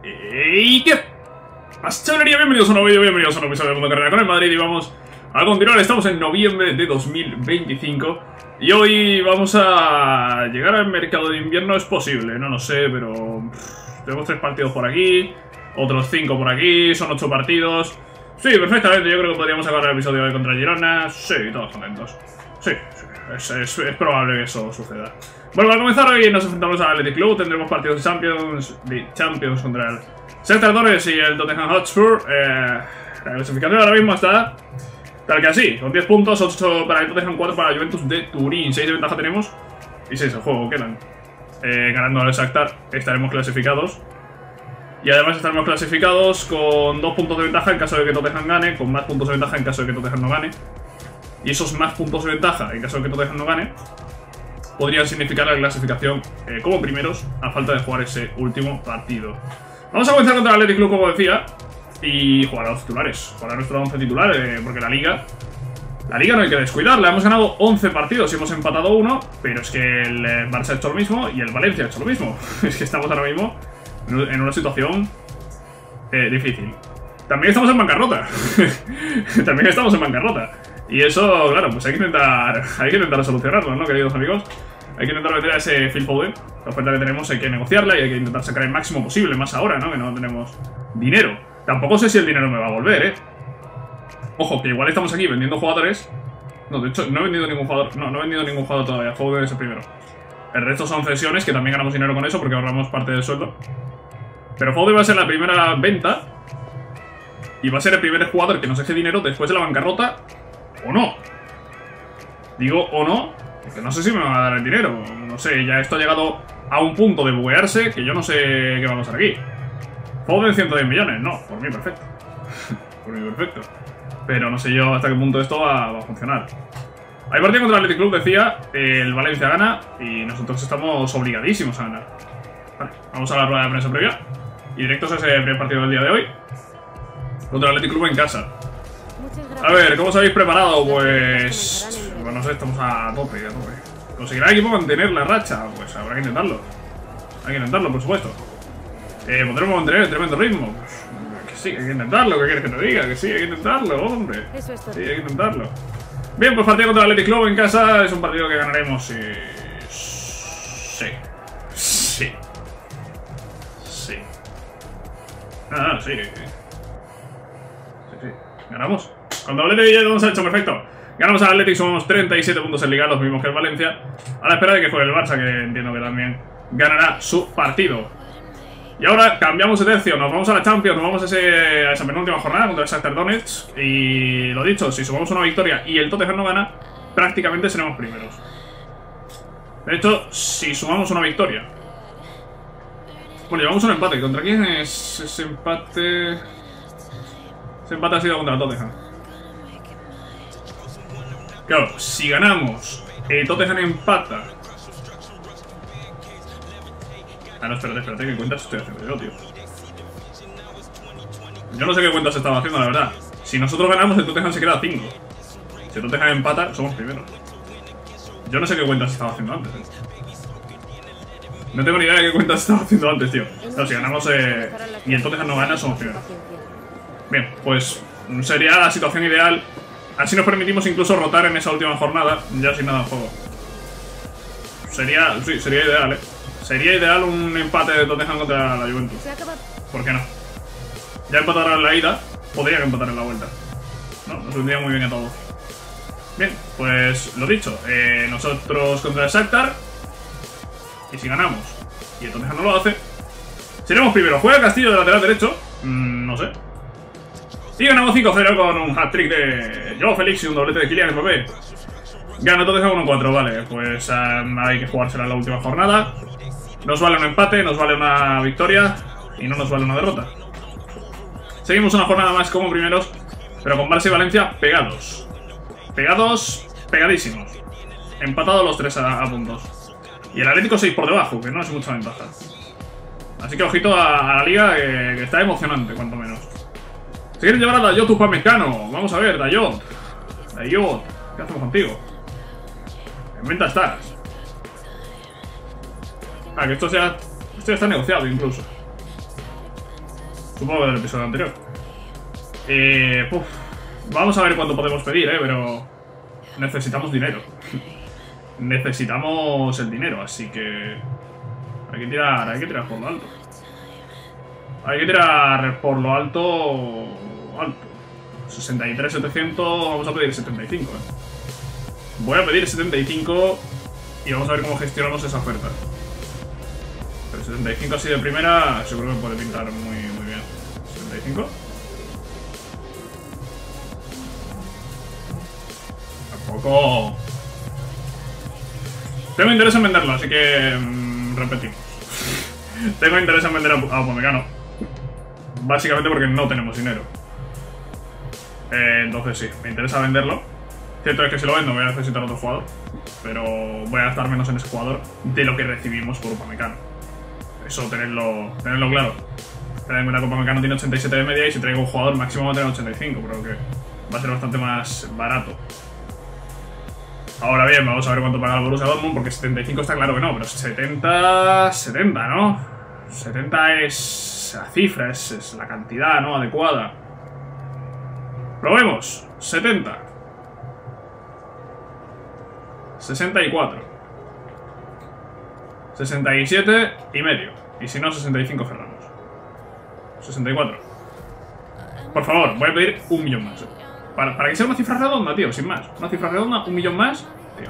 ¿Y qué pasa, chavalería? Bienvenidos a un nuevo vídeo, bienvenidos a un nuevo episodio de Mundo Carrera con el Madrid. Y vamos a continuar, estamos en noviembre de 2025 y hoy vamos a llegar al mercado de invierno. Es posible, no lo sé, pero tenemos 3 partidos por aquí, otros 5 por aquí, son 8 partidos. Sí, perfectamente, yo creo que podríamos acabar el episodio de contra Girona. Sí, todos contentos. Sí, es probable que eso suceda. Bueno, para comenzar hoy nos enfrentamos al Athletic Club. Tendremos partidos de Champions contra el Shakhtar Donetsk y el Tottenham Hotspur. La clasificación ahora mismo está tal que así, con 10 puntos, 8 para el Tottenham, 4 para la Juventus de Turín. 6 de ventaja tenemos y 6 el juego quedan. Ganando al Shakhtar estaremos clasificados. Y además estaremos clasificados con 2 puntos de ventaja en caso de que Tottenham gane, con más puntos de ventaja en caso de que Tottenham no gane. Y esos más puntos de ventaja en caso de que Tottenham no gane podrían significar la clasificación como primeros a falta de jugar ese último partido. Vamos a comenzar contra el Athletic Club, como decía, y jugar a los titulares, jugar a nuestro 11 titular, porque la Liga no hay que descuidarla. Hemos ganado 11 partidos y hemos empatado 1, pero es que el Barça ha hecho lo mismo y el Valencia ha hecho lo mismo. Es que estamos ahora mismo en una situación difícil. También estamos en bancarrota. También estamos en bancarrota. Y eso, claro, pues hay que intentar solucionarlo, ¿no, queridos amigos? Hay que intentar meter a ese Phil Foden. La oferta que tenemos hay que negociarla y hay que intentar sacar el máximo posible, más ahora, ¿no? Que no tenemos dinero. Tampoco sé si el dinero me va a volver, ¿eh? Ojo, que igual estamos aquí vendiendo jugadores. No, de hecho, no he vendido ningún jugador. No he vendido ningún jugador todavía. Foden es el primero. El resto son cesiones, que también ganamos dinero con eso porque ahorramos parte del sueldo. Pero Foden va a ser la primera venta y va a ser el primer jugador que nos eche dinero después de la bancarrota. ¿O no? Digo o no, porque no sé si me va a dar el dinero. No sé, ya esto ha llegado a un punto de buguearse que yo no sé qué va a pasar aquí. Foden 110 millones, no, por mí perfecto. Por mí perfecto. Pero no sé yo hasta qué punto esto va a funcionar. Hay partido contra el Athletic Club, decía, el Valencia gana y nosotros estamos obligadísimos a ganar. Vale, vamos a la rueda de prensa previa y directos a ese primer partido del día de hoy contra el Athletic Club en casa. A ver, ¿cómo os habéis preparado? Pues... bueno, no sé, estamos a tope, a tope. ¿Conseguirá el equipo mantener la racha? Pues habrá que intentarlo. Hay que intentarlo, por supuesto. ¿Podremos mantener el tremendo ritmo? Pues que sí, hay que intentarlo. ¿Qué quieres que te diga? Que sí, hay que intentarlo, hombre. Sí, hay que intentarlo. Bien, pues partido contra el Athletic Club en casa. Es un partido que ganaremos y... sí. Sí. Ganamos. Con doblete de lo hemos hecho perfecto. Ganamos al Athletic, sumamos 37 puntos en Liga, los mismos que el Valencia. A la espera de que juegue el Barça, que entiendo que también ganará su partido. Y ahora cambiamos de tercio, nos vamos a la Champions, nos vamos a esa penúltima jornada contra el Shakhtar Donetsk. Y lo dicho, si sumamos una victoria y el Tottenham no gana, prácticamente seremos primeros. De hecho, si sumamos una victoria... bueno, llevamos un empate. ¿Contra quién es ese empate? Ese empate ha sido contra el Tottenham. Claro, si ganamos, el Tottenham empata. Ah, no, espérate, ¿qué cuentas estoy haciendo yo, tío? Yo no sé qué cuentas estaba haciendo, la verdad. Si nosotros ganamos, el Tottenham se queda a 5. Si el Tottenham empata, somos primeros. Yo no sé qué cuentas estaba haciendo antes, No tengo ni idea de qué cuentas estaba haciendo antes, tío. Claro, si ganamos y el Tottenham no gana, somos primeros. Bien, pues sería la situación ideal. Así nos permitimos incluso rotar en esa última jornada, ya sin nada en juego. Sería ideal, Sería ideal un empate de Tottenham contra la Juventus. ¿Por qué no? Ya empataron en la ida, podrían empatar en la vuelta. No, nos vendría muy bien a todos. Bien, pues lo dicho, nosotros contra el Shakhtar. Y si ganamos y el Tottenham no lo hace, seremos primero. ¿Juega Castillo de lateral derecho? No sé. Y ganamos 5-0 con un hat-trick de Joao Félix y un doblete de Kylian Mbappé. Gana Tottenham 1-4, vale. Pues hay que jugársela en la última jornada. Nos vale un empate, nos vale una victoria y no nos vale una derrota. Seguimos una jornada más como primeros, pero con Barça y Valencia pegados. Pegadísimos. Empatados los 3 a puntos. Y el Atlético 6 por debajo, que no es mucha ventaja. Así que ojito a la liga, que está emocionante, cuanto menos. Si quieres llevar a Dayot Upamecano, vamos a ver, Dayot, ¿qué hacemos contigo? En venta estás. Ah, que esto ya está negociado incluso. Supongo que del episodio anterior. Vamos a ver cuánto podemos pedir, pero necesitamos dinero. Necesitamos el dinero, así que hay que tirar por lo alto. Hay que tirar por lo alto. 63.700, vamos a pedir 75. Voy a pedir 75 y vamos a ver cómo gestionamos esa oferta. Pero 75 así de primera, seguro que puede pintar muy bien. 75. Tampoco. Tengo interés en venderlo, así que repetimos. Tengo interés en vender a Upamecano. Básicamente porque no tenemos dinero. Entonces sí, me interesa venderlo. Cierto es que si lo vendo voy a necesitar otro jugador, pero voy a gastar menos en ese jugador de lo que recibimos por Upamecano. Eso tenerlo claro. Tened en cuenta que Upamecano tiene 87 de media y si traigo un jugador máximo va a tener 85, pero que va a ser bastante más barato. Ahora bien, vamos a ver cuánto paga el Borussia Dortmund, porque 75 está claro que no, pero 70, ¿no? 70 es la cifra, es la cantidad, ¿no? Adecuada. Probemos. 70. 64. 67 y medio. Y si no, 65 cerramos. 64. Por favor, voy a pedir 1 millón más. Para que sea una cifra redonda, tío, sin más. Una cifra redonda, 1 millón más.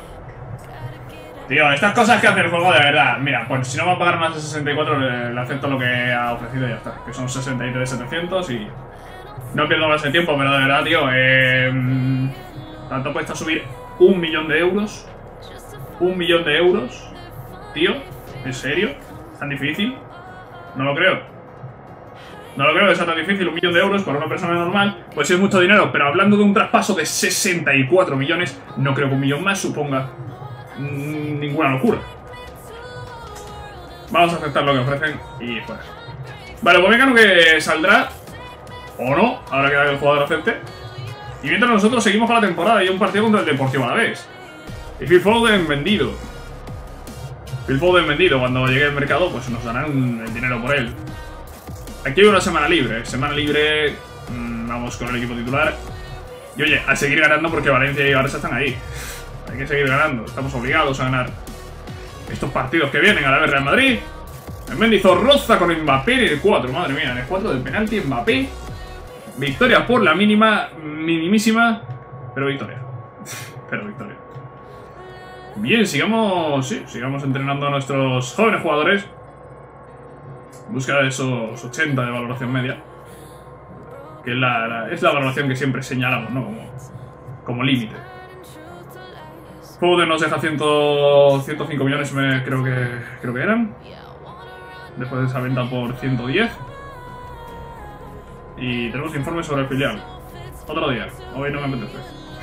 Tío, estas cosas que hace el juego de verdad. Mira, pues si no va a pagar más de 64, le acepto lo que ha ofrecido y ya está. Que son 63.700 y... No pierdo más el tiempo, pero de verdad, tío, tanto cuesta subir 1 millón de euros. 1 millón de euros. Tío, ¿en serio? ¿Es tan difícil? No lo creo. No lo creo que sea tan difícil. 1 millón de euros para una persona normal, pues sí es mucho dinero, pero hablando de un traspaso de 64 millones, no creo que 1 millón más suponga ninguna locura. Vamos a aceptar lo que ofrecen y fuera. Vale, pues Upamecano que saldrá. O no, ahora que el jugador acepte. Y mientras nosotros seguimos con la temporada y un partido contra el Deportivo Alavés. Y Phil Foden vendido. Phil Foden vendido. Cuando llegue al mercado, pues nos darán el dinero por él. Aquí hay una semana libre. Semana libre. Vamos con el equipo titular. Y oye, a seguir ganando porque Valencia y Barça están ahí. Hay que seguir ganando. Estamos obligados a ganar estos partidos que vienen. A la vez Real Madrid. El Mendy Zorroza con Mbappé en el 4. Madre mía, en el 4 del penalti Mbappé. Victoria por la mínima, minimísima, pero victoria. Pero victoria. Bien, sigamos entrenando a nuestros jóvenes jugadores. En busca de esos 80 de valoración media. Que es la valoración que siempre señalamos, ¿no? Como límite. Foden nos deja 105 millones, creo que eran. Después de esa venta por 110. Y tenemos informes sobre el filial. Otro día. Hoy no me apetece.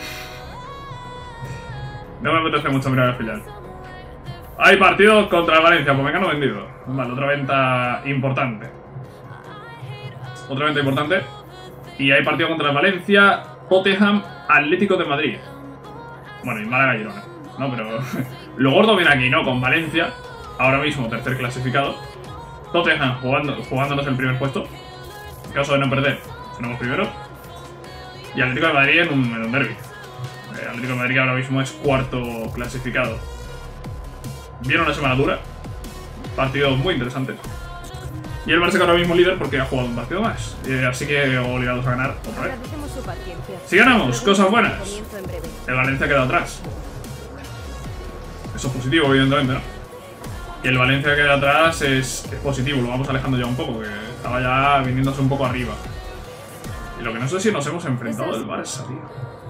No me apetece mucho mirar el filial. Hay partido contra el Valencia. Upamecano vendido. Vale, otra venta importante. Otra venta importante. Y hay partido contra el Valencia, Tottenham, Atlético de Madrid. Bueno, y Málaga y Girona. No, pero... Lo gordo viene aquí, ¿no? Con Valencia. Ahora mismo tercer clasificado. Tottenham jugándonos el primer puesto. En caso de no perder, tenemos primero. Y Atlético de Madrid en un derbi. Atlético de Madrid ahora mismo es cuarto clasificado. Viene una semana dura. Partido muy interesante. Y el Barça que ahora mismo líder porque ha jugado un partido más. Así que obligados a ganar otra vez. Si ganamos, cosas buenas. El Valencia queda atrás. Eso es positivo, evidentemente, ¿no? Que el Valencia queda atrás es positivo. Lo vamos alejando ya un poco, que estaba ya viniéndose un poco arriba. Y lo que no sé si nos hemos enfrentado al Barça, tío.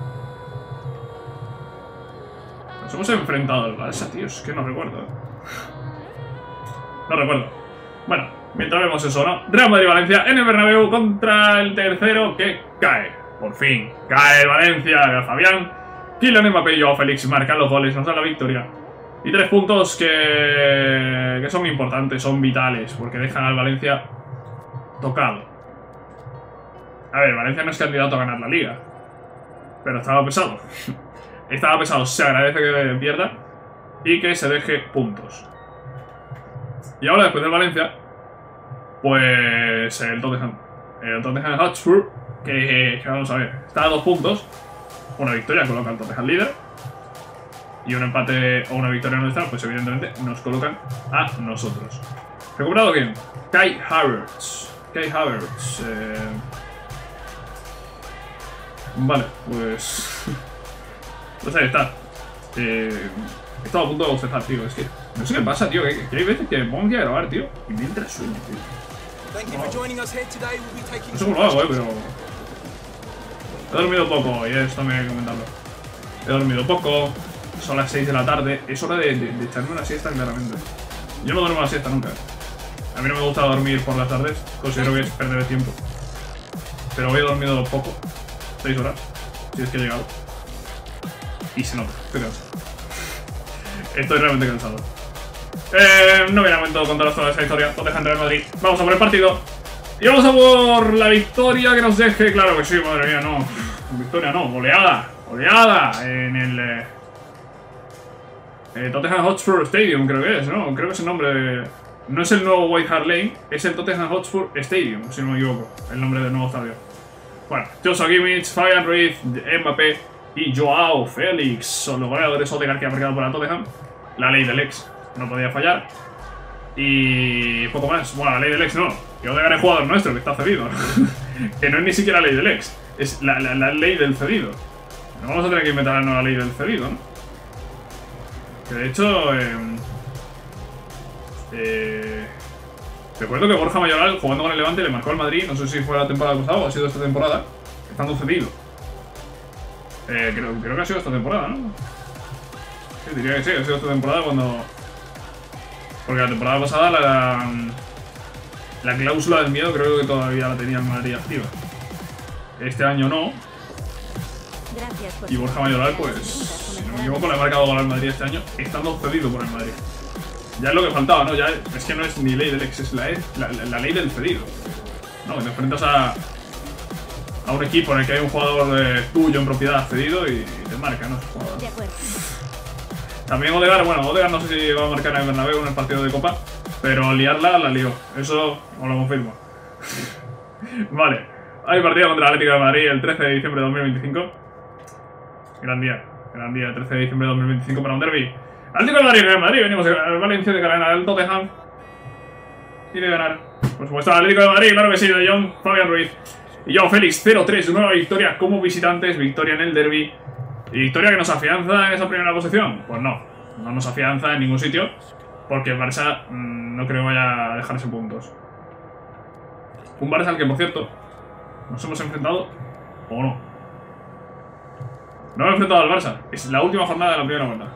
Nos hemos enfrentado al Barça, tío. Es que no recuerdo. No recuerdo. Bueno, mientras vemos eso, ¿no? Real Madrid-Valencia en el Bernabéu contra el tercero que cae. Por fin, cae el Valencia. Fabián, Kylian Mbappé y Joao Félix marcan los goles, nos dan la victoria. Y 3 puntos que son importantes, son vitales, porque dejan al Valencia tocado. A ver, Valencia no es candidato a ganar la liga, pero estaba pesado. Estaba pesado, se agradece que pierda y que se deje puntos. Y ahora, después del Valencia, pues el Tottenham. El Tottenham Hotspur, que vamos a ver, está a 2 puntos. Una victoria coloca al Tottenham líder. Y un empate o una victoria nuestra, pues evidentemente nos colocan a nosotros. Recuperado bien. Kai Havertz. Vale, pues... pues ahí está. Estaba a punto de bostezar, tío. Es que no sé qué pasa, tío. Que hay veces que me pongo aquí a grabar, tío, y mientras sueño, tío. No sé cómo lo hago, pero... he dormido poco, y esto me hay que comentarlo. He dormido poco. Son las 6 de la tarde. Es hora de echarme una siesta, claramente. Yo no duermo la siesta nunca. A mí no me gusta dormir por las tardes. Considero que es perder el tiempo. Pero hoy he dormido poco. 6 horas. Si es que he llegado. Y se nota. Estoy cansado. Estoy realmente cansado. No viene a momento de contaros toda esa historia. Tottenham Real Madrid. Vamos a por el partido. Y vamos a por la victoria que nos deje. Claro que sí, madre mía, no. Victoria no, goleada. Goleada en el... Tottenham Hotspur Stadium, creo que es, ¿no? Creo que es el nombre de... No es el nuevo White Hart Lane, es el Tottenham Hotspur Stadium, si no me equivoco, el nombre del nuevo estadio. Bueno, Joshua Kimmich, Fabian Ruiz, Mbappé y Joao Félix son los goleadores. Odegaard, que ha marcado para Tottenham. La ley del ex, no podía fallar. Y poco más. Bueno, la ley del ex no, que Odegaard es jugador nuestro, que está cedido. Que no es ni siquiera la ley del ex, es la ley del cedido. No vamos a tener que inventar la nueva ley del cedido, ¿no? Que de hecho, recuerdo que Borja Mayoral, jugando con el Levante, le marcó al Madrid. No sé si fue la temporada pasada o ha sido esta temporada, estando cedido. Creo que ha sido esta temporada, ¿no? Sí, diría que sí, ha sido esta temporada cuando... Porque la temporada pasada la cláusula del miedo creo que todavía la tenía el Madrid activa. Este año no. Y Borja Mayoral, pues, si no me equivoco, le ha marcado gol al Madrid este año, estando cedido por el Madrid. Ya es lo que faltaba, ¿no? Ya es que no es ni ley del ex, es la ley del cedido. No, te enfrentas a un equipo en el que hay un jugador tuyo en propiedad cedido y te marca, ¿no? De acuerdo. También Odegaard, bueno, Odegaard no sé si va a marcar en el Bernabéu en el partido de Copa, pero liarla la lió, eso os lo confirmo. Vale, hay partido contra el Atlético de Madrid el 13 de diciembre de 2025. Gran día, 13 de diciembre de 2025 para un derbi. Atlético de Madrid, Real Madrid, venimos al Valencia de ganar al Tottenham. Y de ganar, por supuesto, al Atlético de Madrid, claro que sí, de Jong, Fabian Ruiz y Joao Félix. 0-3, nueva victoria como visitantes, victoria en el derbi. ¿Y victoria que nos afianza en esa primera posición? Pues no, no nos afianza en ningún sitio, porque el Barça no creo que vaya a dejarse puntos. Un Barça al que, por cierto, nos hemos enfrentado, o no. No me he enfrentado al Barça, es la última jornada de la primera vuelta.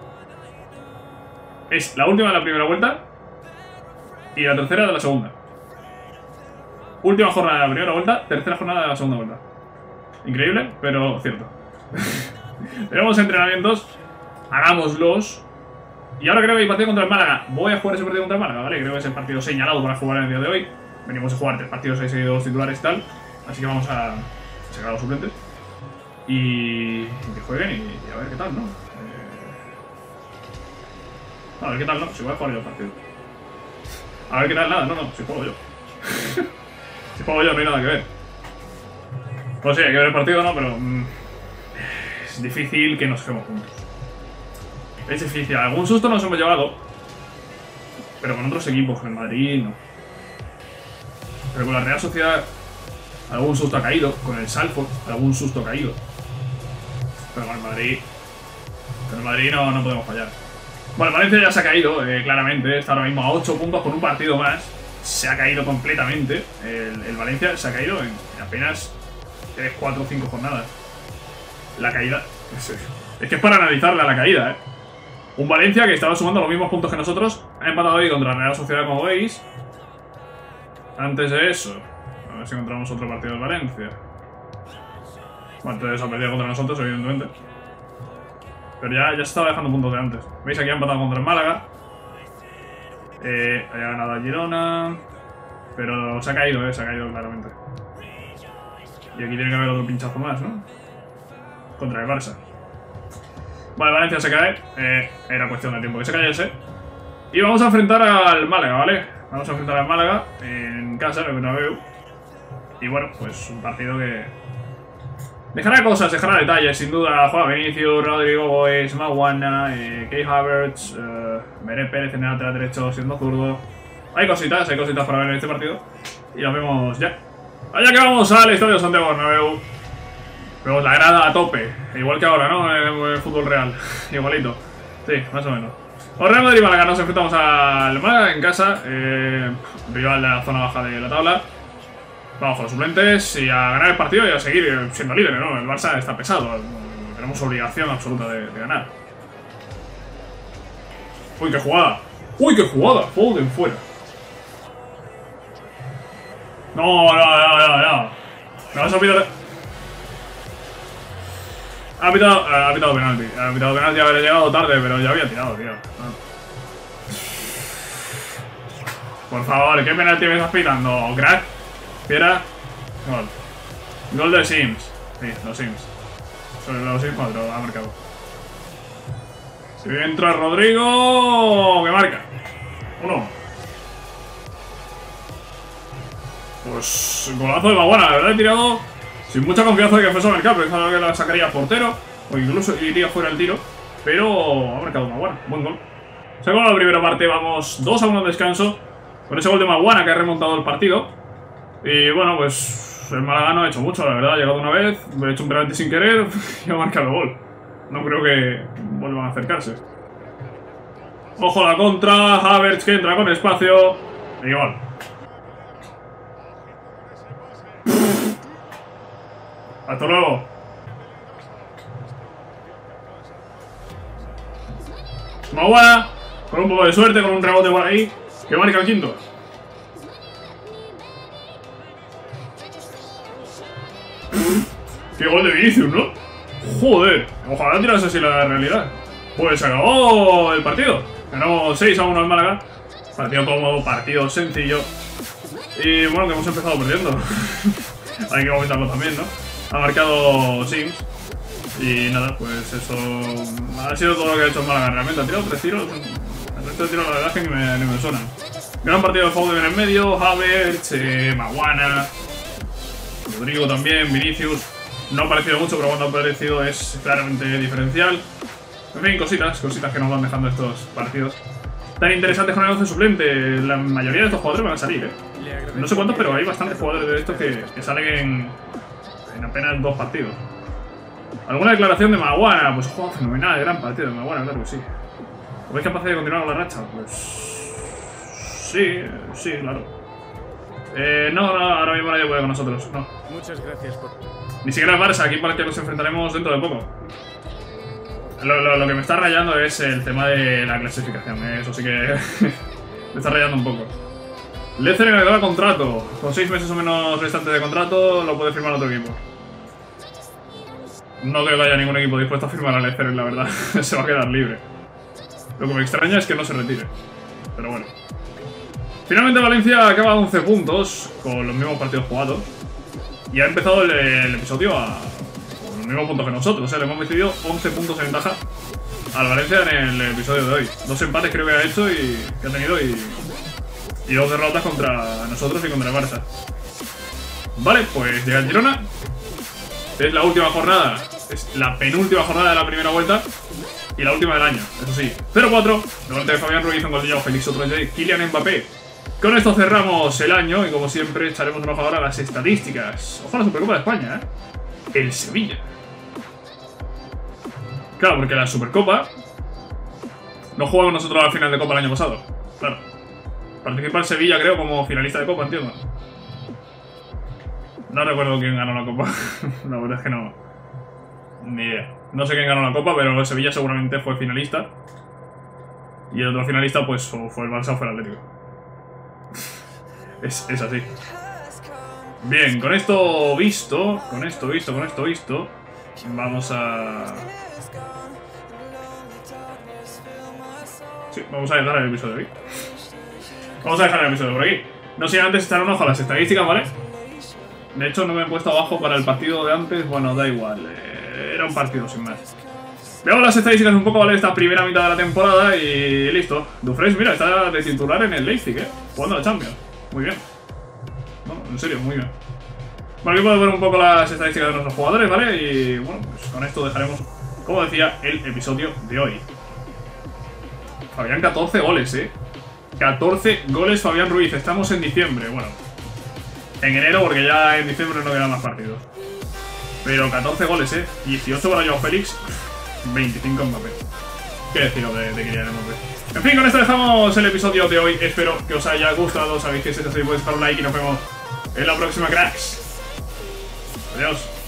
Es la última de la primera vuelta y la tercera de la segunda. Última jornada de la primera vuelta, tercera jornada de la segunda vuelta. Increíble, pero cierto. Tenemos entrenamientos, hagámoslos. Y ahora creo que hay partido contra el Málaga. Voy a jugar ese partido contra el Málaga, ¿vale? Creo que es el partido señalado para jugar en el día de hoy. Venimos a jugar 3 partidos, 6 seguidos titulares y tal. Así que vamos a sacar a los suplentes y que jueguen y a ver qué tal, ¿no? A ver qué tal, ¿no? Si voy a jugar yo el partido. A ver qué tal, nada, no, si juego yo. Si juego yo no hay nada que ver. Pues sí, hay que ver el partido, ¿no? Pero... es difícil que nos dejemos juntos. Es difícil. Algún susto nos hemos llevado. Pero con otros equipos, con el Madrid, no. Pero con la Real Sociedad algún susto ha caído. Con el Salford algún susto ha caído. Pero con el Madrid... Con el Madrid no podemos fallar. Bueno, el Valencia ya se ha caído, claramente. Está ahora mismo a 8 puntos con un partido más. Se ha caído completamente. El Valencia se ha caído en apenas 3, 4, 5 jornadas. La caída. Es que es para analizarla la caída, ¿eh? Un Valencia que estaba sumando los mismos puntos que nosotros. Ha empatado hoy contra la Real Sociedad, como veis. Antes de eso, a ver si encontramos otro partido del Valencia. Bueno, entonces ha perdido contra nosotros, evidentemente. Pero ya se estaba dejando puntos de antes. ¿Veis? Aquí ha empatado contra el Málaga. Ha ganado a Girona. Pero se ha caído claramente. Y aquí tiene que haber otro pinchazo más, ¿no? Contra el Barça. Vale, Valencia se cae. Era cuestión de tiempo que se cayese. Y vamos a enfrentar al Málaga, ¿vale? Vamos a enfrentar al Málaga en casa, en el Bernabéu. Y bueno, pues un partido que dejará cosas, dejará detalles, sin duda. Juega Vinicius, Rodrigo Goes, Maguana, Kai Havertz, Meret Pérez en el lateral derecho siendo zurdo. Hay cositas para ver en este partido. Y lo vemos ya. Allá que vamos al Estadio Santiago Bernabéu. Vemos la grada a tope. Igual que ahora, ¿no? En el fútbol real. Igualito. Sí, más o menos. Por Real Madrid y Málaga nos enfrentamos al Málaga en casa. Rival de la zona baja de la tabla. Vamos con los suplentes y a ganar el partido y a seguir siendo líder, ¿no? El Barça está pesado. Tenemos obligación absoluta de ganar. ¡Uy, qué jugada! ¡Uy, qué jugada! Foden fuera. No. Me vas a pitar. Ha pitado penalti. Ha pitado penalti, haber llegado tarde, pero ya había tirado, tío. Por favor, ¿qué penalti me estás pitando, crack? Fiera. Gol. Gol de Sims. Sí, los Sims. Sobre los Sims 4 ha marcado. Si entra Rodrigo, que marca. 1. Pues golazo de Maguana, la verdad he tirado sin mucha confianza de que fuese a marcar, pensaba que la sacaría portero o incluso iría fuera el tiro, pero ha marcado Maguana, buen gol. Se acabó la primera parte, vamos 2-1 al descanso, con ese gol de Maguana que ha remontado el partido. Y bueno, pues el Málaga no ha hecho mucho, la verdad, ha llegado una vez, ha hecho un penalti sin querer y ha marcado el gol. No creo que vuelvan a acercarse. Ojo a la contra, Havertz que entra con espacio y gol. Hasta luego. Maguana, con un poco de suerte, con un rebote por ahí, que marca el quinto. Qué gol de Vinicius, ¿no? Joder, ojalá tirase así la realidad. Pues se acabó el partido. Ganamos 6-1 al Málaga. Partido cómodo, partido sencillo. Y bueno, que hemos empezado perdiendo. Hay que comentarlo también, ¿no? Ha marcado Sims. Y nada, pues eso ha sido todo lo que ha hecho el Málaga. Realmente ha tirado 3 tiros. El resto de tiros la verdad es que ni me suenan. Gran partido de Foden en el medio. Havertz, Maguana, Rodrigo también, Vinicius. No ha parecido mucho, pero cuando ha aparecido es claramente diferencial. En fin, cositas que nos van dejando estos partidos tan interesantes con el 11 suplente. La mayoría de estos jugadores van a salir, No sé cuántos, pero hay bastantes jugadores de estos que salen en apenas 2 partidos. ¿Alguna declaración de Maguana? Pues juego fenomenal, gran partido de Maguana, claro que sí. ¿O es capaz de continuar con la racha? Pues sí, claro. No, ahora mismo nadie puede con nosotros, no. Muchas gracias por... Ni siquiera el Barça, aquí para el que nos enfrentaremos dentro de poco. Lo que me está rayando es el tema de la clasificación, eso sí que me está rayando un poco. Leicester le da contrato, con 6 meses o menos restantes de contrato, lo puede firmar otro equipo. No creo que haya ningún equipo dispuesto a firmar a Leicester, la verdad, se va a quedar libre. Lo que me extraña es que no se retire, pero bueno. Finalmente Valencia acaba a 11 puntos, con los mismos partidos jugados. Y ha empezado el episodio con los mismos puntos que nosotros, Le hemos metido 11 puntos en ventaja al Valencia en el episodio de hoy. 2 empates creo que ha hecho que ha tenido y 2 derrotas contra nosotros y contra el Barça. Vale, pues llega el Girona. Es la última jornada, es la penúltima jornada de la primera vuelta y la última del año, eso sí. 0-4, delante de Fabián Ruiz, un gol de Félix, otro de Kylian Mbappé. Con esto cerramos el año y como siempre echaremos un ojo ahora a las estadísticas. Ojo a la Supercopa de España, El Sevilla. Claro, porque la Supercopa no jugamos nosotros a la final de Copa el año pasado. Claro. Participa el Sevilla, creo, como finalista de Copa, entiendo. No recuerdo quién ganó la Copa. La verdad es que no. Ni idea. No sé quién ganó la Copa, pero el Sevilla seguramente fue finalista. Y el otro finalista, pues, o fue el Barça o fue el Atlético. Es así. Bien, con esto visto, vamos a... Sí, vamos a dejar el episodio de hoy. Vamos a dejar el episodio por aquí. No sé, antes echar un ojo a las estadísticas, ¿vale? De hecho, no me he puesto abajo para el partido de antes. Bueno, da igual. Era un partido sin más. Veamos las estadísticas un poco, ¿vale? Esta primera mitad de la temporada y listo. Dumfries, mira, está de titular en el Leipzig, Jugando a la Champions. Muy bien. No, en serio, muy bien. Bueno, aquí podemos ver un poco las estadísticas de nuestros jugadores, ¿vale? Y bueno, pues con esto dejaremos, como decía, el episodio de hoy. Fabián, 14 goles, 14 goles Fabián Ruiz. Estamos en diciembre, bueno, en enero, porque ya en diciembre no quedan más partidos. Pero 14 goles, 18 para Joao Félix, 25 en Mbappé. ¿Qué deciros de Kylian Mbappé? En fin, con esto dejamos el episodio de hoy. Espero que os haya gustado. Sabéis que si es así, podéis dejar un like y nos vemos en la próxima, cracks. Adiós.